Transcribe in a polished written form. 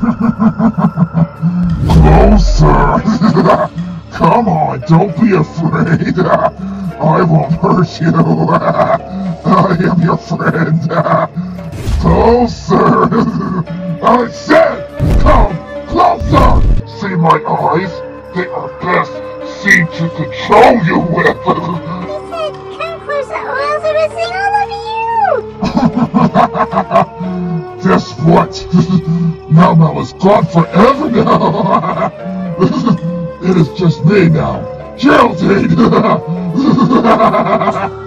Closer! Come on, don't be afraid. I won't hurt you. I am your friend. Closer! I said, come closer! See my eyes? They are best seen to control you with. He said, come closer or else I will sing all of you! Guess what? Mau Mau is gone forever now. It is just me now, Geraldine.